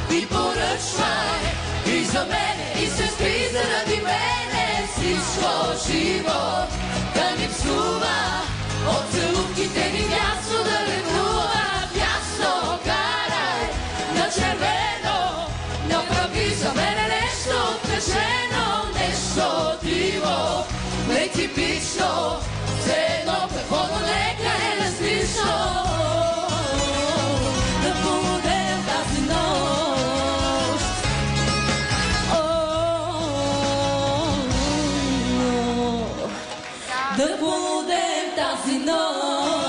и поръчвай и за мене, и се спи заради мене. Всичко живо да ни псува, от целувките ни място да лекува. Ясно карай на червено, направи за мене нещо отлежено, нещо диво, нетипично, все едно какво, но нека е различно. Да полудеем тази нощ, да полудеем тази нощ.